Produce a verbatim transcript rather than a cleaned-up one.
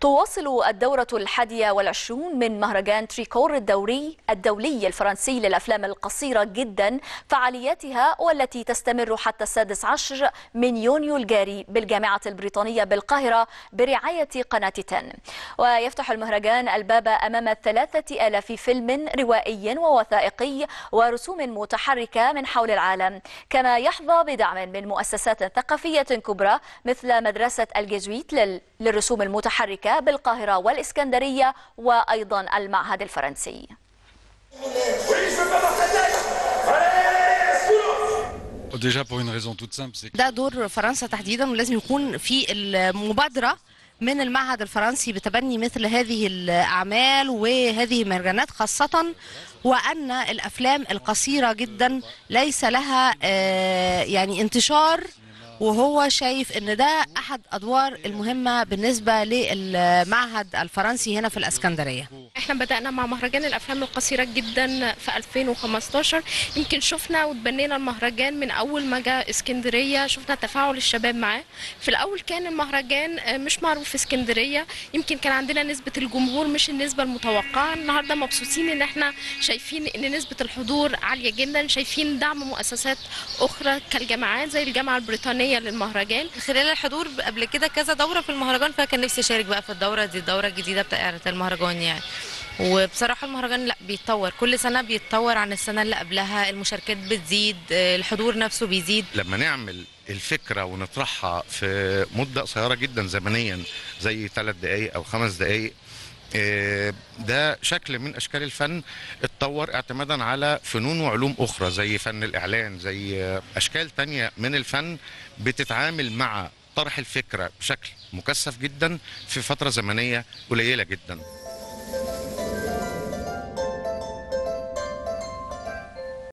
تواصل الدورة الحادية والعشرون من مهرجان تريكور الدوري الدولي الفرنسي للأفلام القصيرة جدا فعالياتها، والتي تستمر حتى السادس عشر من يونيو الجاري بالجامعة البريطانية بالقاهرة برعاية قناة تن. ويفتح المهرجان الباب أمام ثلاثة آلاف فيلم روائي ووثائقي ورسوم متحركة من حول العالم، كما يحظى بدعم من مؤسسات ثقافية كبرى مثل مدرسة الجيزويت للرسوم المتحركة بالقاهرة والإسكندرية وأيضا المعهد الفرنسي. ده دور فرنسا تحديدا، ولازم يكون في المبادرة من المعهد الفرنسي بتبني مثل هذه الأعمال وهذه المهرجانات، خاصة وأن الأفلام القصيرة جدا ليس لها يعني انتشار، وهو شايف ان ده احد ادوار المهمه بالنسبه للمعهد الفرنسي هنا في الاسكندريه. احنا بدأنا مع مهرجان الافلام القصيره جدا في ألفين وخمستاشر، يمكن شفنا وتبنينا المهرجان من اول ما جاء اسكندريه، شفنا تفاعل الشباب معاه. في الاول كان المهرجان مش معروف في اسكندريه، يمكن كان عندنا نسبه الجمهور مش النسبه المتوقعه. النهارده مبسوطين ان احنا شايفين ان نسبه الحضور عاليه جدا، شايفين دعم مؤسسات اخرى كالجامعات زي الجامعه البريطانيه للمهرجان. خلال الحضور قبل كده كذا دوره في المهرجان، فكان نفسي اشارك بقى في الدوره دي، الدوره الجديده بتاعه المهرجان يعني. وبصراحه المهرجان لا بيتطور كل سنه، بيتطور عن السنه اللي قبلها، المشاركات بتزيد، الحضور نفسه بيزيد. لما نعمل الفكره ونطرحها في مده قصيره جدا زمنيا زي ثلاث دقائق او خمس دقائق، ده شكل من اشكال الفن اتطور اعتمادا على فنون وعلوم اخرى زي فن الاعلان، زي اشكال تانية من الفن بتتعامل مع طرح الفكره بشكل مكثف جدا في فتره زمنيه قليله جدا.